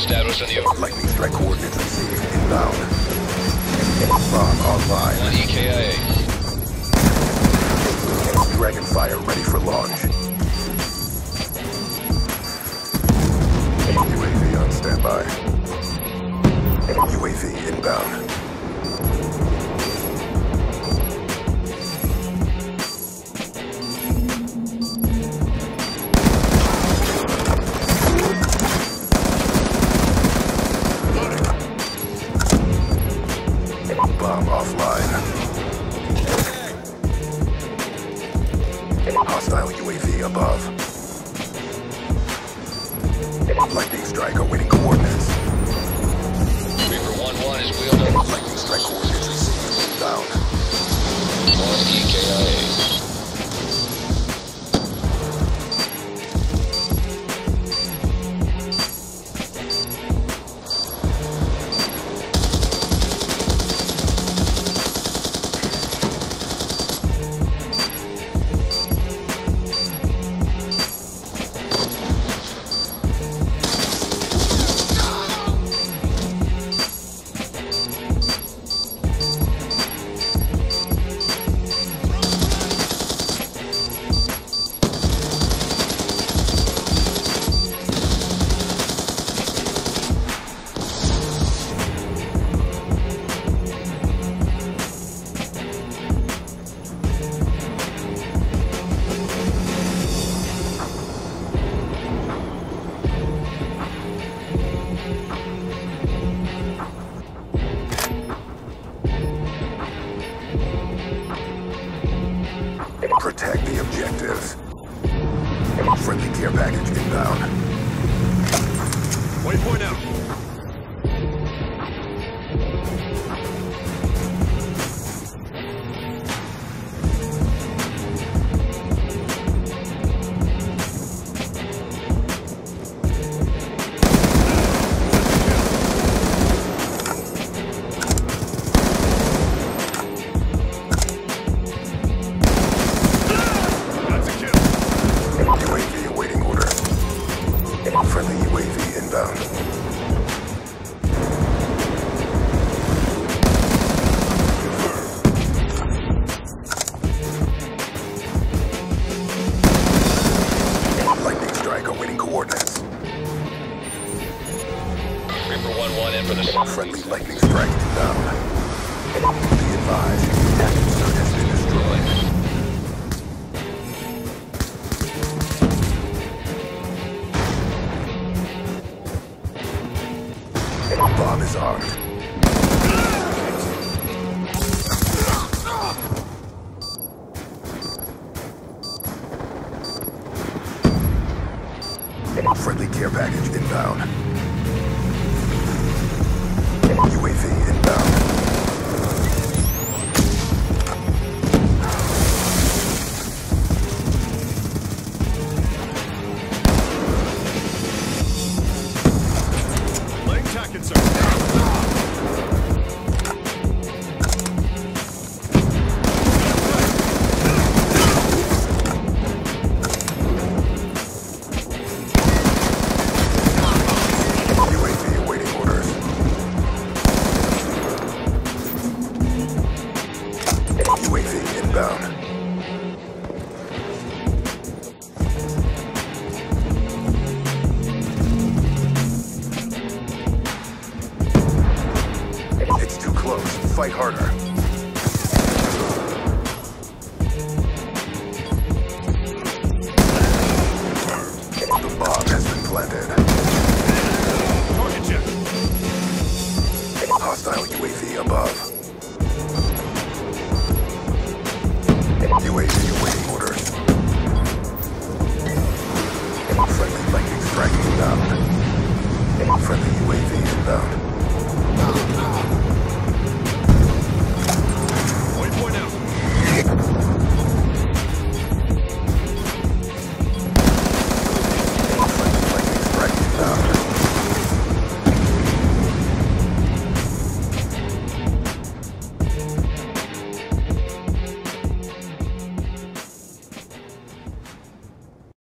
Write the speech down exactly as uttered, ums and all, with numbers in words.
status on you? Lightning strike coordinates received. Inbound. Bomb online. One E K I A. Dragonfire ready for launch. U A V on standby. U A V inbound. Bomb offline. Hostile U A V above. Lightning strike awaiting coordinates. Reaper one one is wheeled up. Lightning strike coordinates received. Down. One E K I A. Protect the objectives. Friendly care package inbound. Waypoint out. U A V awaiting order. Friendly U A V inbound. Lightning strike awaiting coordinates. Reaper one one in for the Friendly lightning strike inbound. Be advised, tactical zone has been destroyed. Bomb is armed. Friendly care package inbound. U A V inbound. Laying tack insert. U A V awaiting orders. U A V inbound. It's too close. Fight harder. The bomb has been planted. Target check. Hostile U A V above. U A V awaiting orders. Friendly lightning strike inbound. Friendly U A V inbound.